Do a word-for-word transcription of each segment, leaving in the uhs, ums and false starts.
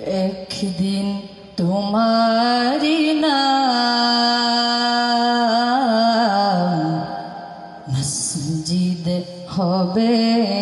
একদিন তোমারি নাম মসজিদ হবে।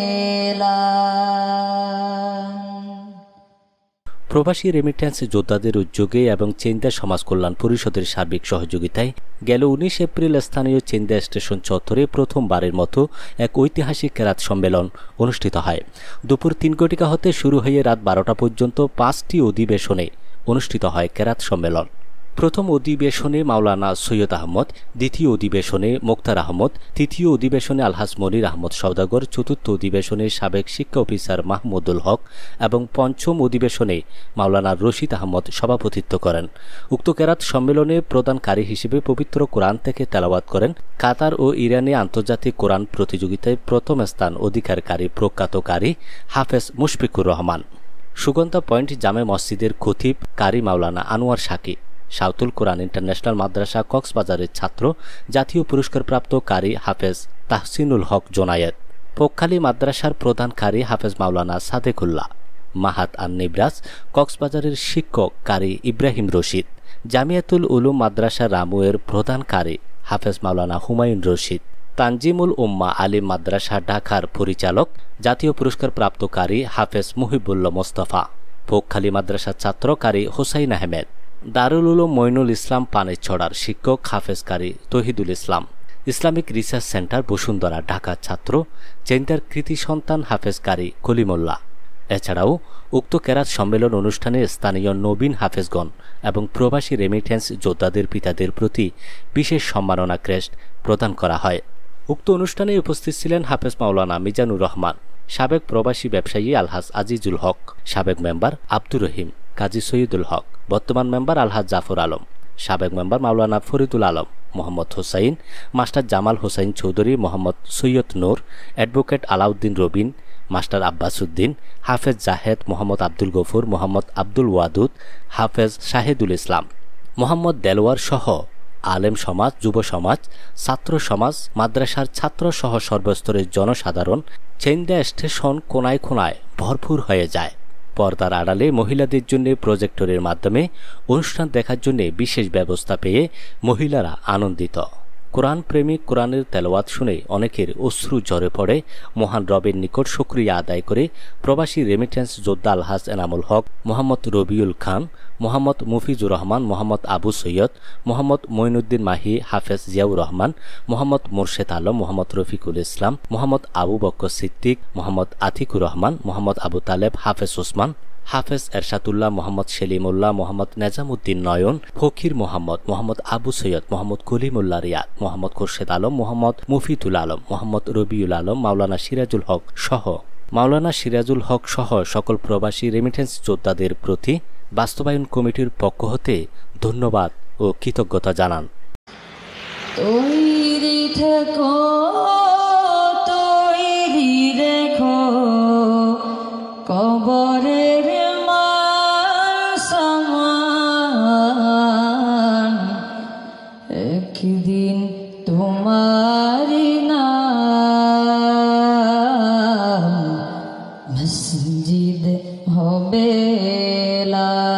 প্রবাসী রেমিট্যান্স যোদ্ধাদের উদ্যোগে এবং চেন্দা সমাজ কল্যাণ পরিষদের সার্বিক সহযোগিতায় গেল উনিশ এপ্রিল স্থানীয় চেন্দা স্টেশন চত্বরে প্রথমবারের মতো এক ঐতিহাসিক কেরাত সম্মেলন অনুষ্ঠিত হয়। দুপুর তিন ঘটিকা হতে শুরু হয়ে রাত বারোটা পর্যন্ত পাঁচটি অধিবেশনে অনুষ্ঠিত হয় কেরাত সম্মেলন। প্রথম অধিবেশনে মাওলানা সৈয়দ আহমদ, দ্বিতীয় অধিবেশনে মোক্তার আহমদ, তৃতীয় অধিবেশনে আলহাজ মনির আহমদ সওদাগর, চতুর্থ অধিবেশনে সাবেক শিক্ষা অফিসার মাহমুদুল হক এবং পঞ্চম অধিবেশনে মাওলানা রশিদ আহমদ সভাপতিত্ব করেন। উক্ত কেরাত সম্মেলনে প্রদানকারী হিসেবে পবিত্র কোরআন থেকে তেলাওয়াত করেন। কাতার ও ইরানে আন্তর্জাতিক কোরআন প্রতিযোগিতায় প্রথম স্থান অধিকারকারী প্রখ্যাত কারি হাফেজ মুশফিকুর রহমান, সুগন্ধা পয়েন্ট জামে মসজিদের খতিব কারি মাওলানা আনোয়ার শাকি, সাউতুল কোরআন ইন্টারন্যাশনাল মাদ্রাসা কক্সবাজারের ছাত্র জাতীয় পুরস্কারপ্রাপ্ত কারি হাফেজ তাহসিনুল হক জোনায়েত, পক্ষালী মাদ্রাসার প্রধান কারি হাফেজ মাওলানা সাদেকুল্লাহ, মাহাত আন নিবরাজ কক্সবাজারের শিক্ষক কারি ইব্রাহিম রশিদ, জামিয়াতুল উলুম মাদ্রাসা রামুয়ের প্রধান কারি হাফেজ মাওলানা হুমায়ুন রশিদ, তানজিমুল উম্মা আলিম মাদ্রাসা ঢাকার পরিচালক জাতীয় পুরস্কারপ্রাপ্ত কারি হাফেজ মুহিবুল্লাহ মোস্তফা, পক্ষালী মাদ্রাসার ছাত্র কারি হোসাইন আহমেদ, দারুল উলুম মইনুল ইসলাম পানেছড়ার শিক্ষক হাফেজ কারি Tohidul Islam, Islamic research centre Bashundhara ঢাকার ছাত্র চেন্দার কৃতি সন্তান হাফেজ কারি কলিমুল্লাহ। এছাড়াও উক্ত কেরাত সম্মেলন অনুষ্ঠানে স্থানীয় নবীন হাফেজগণ এবং প্রবাসী রেমিট্যান্স যোদ্ধাদের পিতাদের প্রতি বিশেষ সম্মাননা ক্রেস্ট প্রদান করা হয়। উক্ত অনুষ্ঠানে উপস্থিত ছিলেন হাফেজ মাওলানা মিজানুর রহমান, সাবেক প্রবাসী ব্যবসায়ী আলহাজ আজিজুল হক, সাবেক মেম্বার আব্দুর রহিম, কাজী সৈয়দুল হক, বর্তমান মেম্বার আলহাজ জাফর আলম, সাবেক মেম্বার মাওলানা Faridul Alam, Mohammad Hossain, master Jamal Hossain Chowdhury, Mohammad Syed Nur, advocate Alauddin Robin, master Abbas Uddin, হাফেজ জাহেদ, মোহাম্মদ আব্দুল গফুর, মোহাম্মদ আব্দুল ওয়াদুদ, হাফেজ শাহেদুল ইসলাম, মোহাম্মদ দেলোয়ার সহ আলেম সমাজ, যুব সমাজ, ছাত্র সমাজ, মাদ্রাসার ছাত্র সহ সর্বস্তরের জনসাধারণ চেন্দা স্টেশন কোনায় কোনায় ভরপুর হয়ে যায়। পর্দার আড়ালে মহিলাদের জন্য প্রজেক্টরের মাধ্যমে অনুষ্ঠান দেখার জন্য বিশেষ ব্যবস্থা পেয়ে মহিলারা আনন্দিত। কোরআন প্রেমিক কোরআনের তেলাওয়াত শুনে অনেকের অশ্রু ঝরে পড়ে। মহান রবের নিকট শুকরিয়া আদায় করে প্রবাসী রেমিট্যান্স যোদ্ধা আলহাজ এনামুল হক, মোহাম্মদ রবিউল খান, মোহাম্মদ মুফিজুর রহমান, মোহাম্মদ আবু সৈয়দ, মোহাম্মদ মঈনুদ্দিন মাহি, হাফেজ জিয়াউর রহমান, মোহাম্মদ মোর্শেদ আলম, মোহাম্মদ রফিকুল ইসলাম, মোহাম্মদ আবু বক্কর সিদ্দিক, মোহাম্মদ আতিকুর রহমান, মোহাম্মদ আবু তালেব, হাফেজ ওসমান, হাফেজ এরশাদুল্লাহ, মোহাম্মদ সেলিমুল্লাহ, মোহাম্মদ নেজামুদ্দিন নয়ন, ফকির মোহাম্মদ, মোহাম্মদ আবু সৈয়দ, মোহাম্মদ কলিমুল্লাহ রিয়াদ, মোহাম্মদ খোরশেদ আলম, মোহাম্মদ মুফিদুল আলম, মোহাম্মদ রবিউল আলম, মাওলানা সিরাজুল হক সহ মাওলানা সিরাজুল হক সহ সকল প্রবাসী রেমিটেন্স যোদ্ধাদের প্রতি বাস্তবায়ন কমিটির পক্ষ হতে ধন্যবাদ ও কৃতজ্ঞতা জানান। তৈরি থেকো, তৈরি রেখো কবরের সামান, একদিন তোমারি নাম মসজিদ হবে।